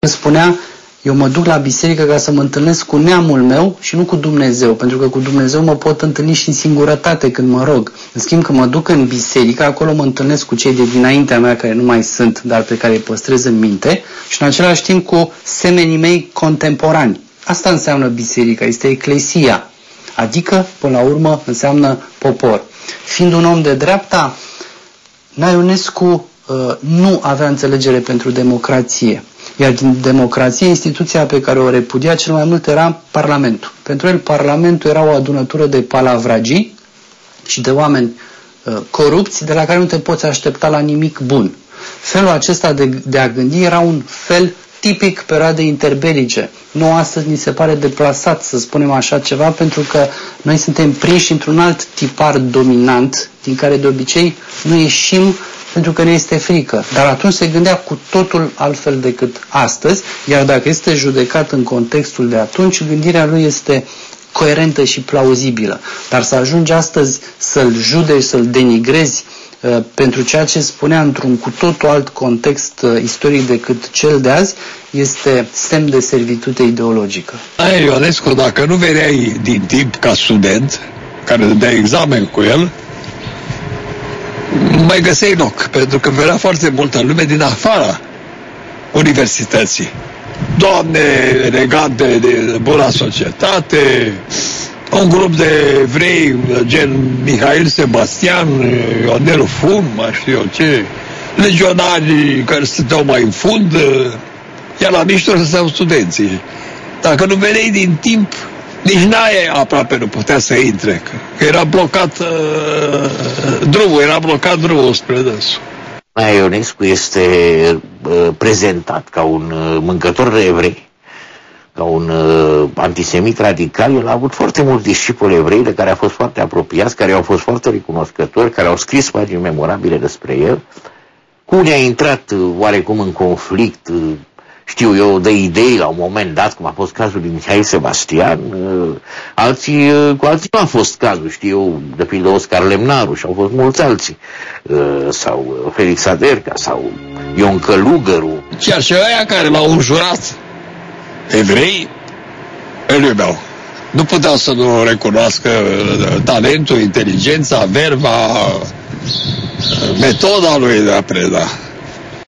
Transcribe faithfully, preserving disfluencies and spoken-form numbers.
Spunea, eu mă duc la biserică ca să mă întâlnesc cu neamul meu și nu cu Dumnezeu, pentru că cu Dumnezeu mă pot întâlni și în singurătate când mă rog. În schimb, când mă duc în biserică, acolo mă întâlnesc cu cei de dinaintea mea care nu mai sunt, dar pe care îi păstrez în minte și în același timp cu semenii mei contemporani. Asta înseamnă biserica, este eclesia, adică, până la urmă, înseamnă popor. Fiind un om de dreapta, Ionescu uh, nu avea înțelegere pentru democrație. Iar din democrație, instituția pe care o repudia cel mai mult era Parlamentul. Pentru el, Parlamentul era o adunătură de palavragii și de oameni uh, corupți, de la care nu te poți aștepta la nimic bun. Felul acesta de, de a gândi era un fel tipic perioadei interbelice. Nu astăzi ni se pare deplasat să spunem așa ceva, pentru că noi suntem prinși într-un alt tipar dominant, din care de obicei nu ieșim pentru că ne este frică. Dar atunci se gândea cu totul altfel decât astăzi, iar dacă este judecat în contextul de atunci, gândirea lui este coerentă și plauzibilă. Dar să ajungi astăzi să-l judeci, să-l denigrezi uh, pentru ceea ce spunea într-un cu totul alt context uh, istoric decât cel de azi, este semn de servitude ideologică. Ai, Ionescu, dacă nu veneai din timp ca student, care dădea examen cu el, mai găseai loc, pentru că venea foarte multă lume din afara universității. Doamne elegante de bună societate, un grup de evrei, gen Mihail Sebastian, Ionel Fum, mai știu eu ce, legionari care stăteau mai în fund, iar la mișto stăteau studenții. Dacă nu veneai din timp, nici n-aia aproape nu putea să intre, că era blocat uh, drumul, era blocat drumul spre dânsul. Ionescu este uh, prezentat ca un uh, mâncător de evrei, ca un uh, antisemit radical. El a avut foarte mulți discipoli evrei de care a fost foarte apropiați, care au fost foarte recunoscători, care au scris pagini memorabile despre el. Cu unii a intrat uh, oarecum în conflict, uh, știu eu, de idei la un moment dat, cum a fost cazul lui Mihail Sebastian, alții, cu alții nu a fost cazul, știu eu, de pildă Oscar Lemnaru și au fost mulți alții, sau Felix Aderca, sau Ion Călugăru. Chiar și aia care l-au înjurat evrei, îl iubeau. Nu puteau să nu recunoască talentul, inteligența, verba, metoda lui de a preda.